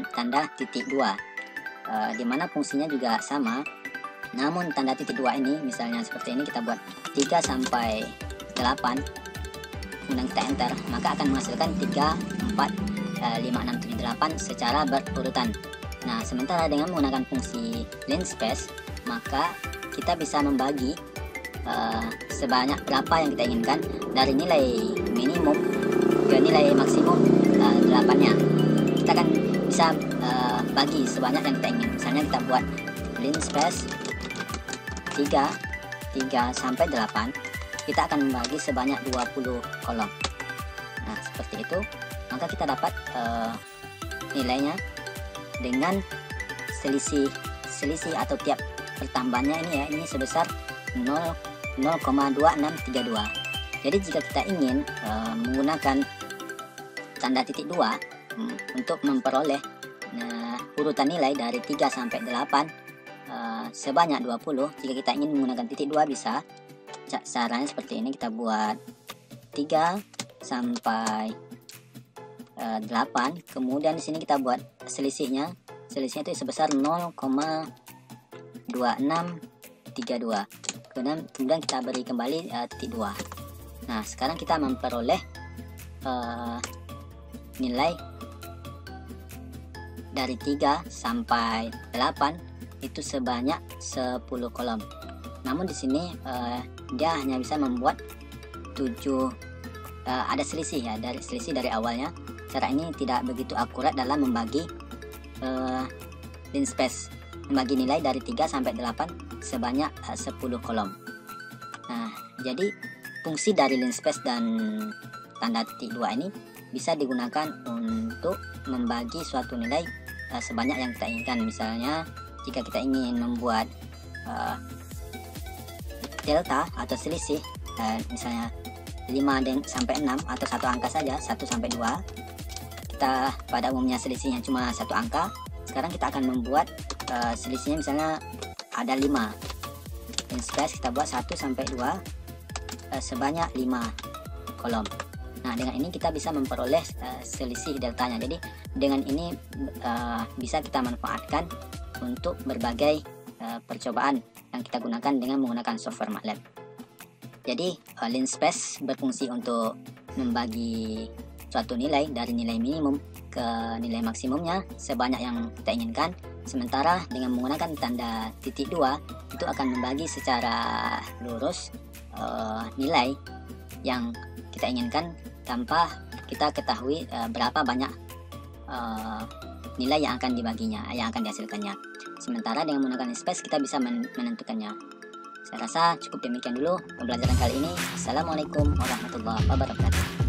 tanda titik 2, di mana fungsinya juga sama. Namun tanda titik 2 ini misalnya seperti ini kita buat 3 sampai 8, kemudian kita enter, maka akan menghasilkan 3, 4, 5, 6, 7, 8 secara berurutan. Nah, sementara dengan menggunakan fungsi linspace, maka kita bisa membagi sebanyak berapa yang kita inginkan dari nilai minimum ke nilai maksimum 8-nya. Kita akan bisa bagi sebanyak yang kita ingin. Misalnya kita buat linspace 3 sampai 8, kita akan membagi sebanyak 20 kolom. Nah, seperti itu, maka kita dapat nilainya dengan selisih atau tiap pertambahannya ini ya, ini sebesar 0,2632. Jadi jika kita ingin menggunakan tanda titik 2 untuk memperoleh urutan nilai dari 3 sampai 8 sebanyak 20, jika kita ingin menggunakan titik 2 bisa. Caranya seperti ini, kita buat 3 sampai 8, kemudian di sini kita buat selisihnya itu sebesar 0,2632. Kemudian kita beri kembali titik 2. Nah, sekarang kita memperoleh nilai dari 3 sampai 8 itu sebanyak 10 kolom. Namun di sini dia hanya bisa membuat 7, ada selisih ya, selisih dari awalnya. Cara ini tidak begitu akurat dalam membagi linspace, membagi nilai dari 3 sampai 8 sebanyak 10 kolom. Nah, jadi fungsi dari linspace dan tanda titik 2 ini bisa digunakan untuk membagi suatu nilai sebanyak yang kita inginkan. Misalnya jika kita ingin membuat delta atau selisih, misalnya 5 sampai 6 atau satu angka saja, 1 sampai 2, kita pada umumnya selisihnya cuma satu angka. Sekarang kita akan membuat selisihnya misalnya ada 5. Linspace kita buat 1 sampai 2 sebanyak 5 kolom. Nah, dengan ini kita bisa memperoleh selisih deltanya. Jadi dengan ini bisa kita manfaatkan untuk berbagai percobaan yang kita gunakan dengan menggunakan software MATLAB. Jadi linspace berfungsi untuk membagi suatu nilai dari nilai minimum ke nilai maksimumnya sebanyak yang kita inginkan. Sementara dengan menggunakan tanda titik 2 itu akan membagi secara lurus nilai yang kita inginkan tanpa kita ketahui berapa banyak nilai yang akan dibaginya, yang akan dihasilkannya. Sementara dengan menggunakan linspace kita bisa menentukannya. Saya rasa cukup demikian dulu pembelajaran kali ini. Assalamualaikum warahmatullahi wabarakatuh.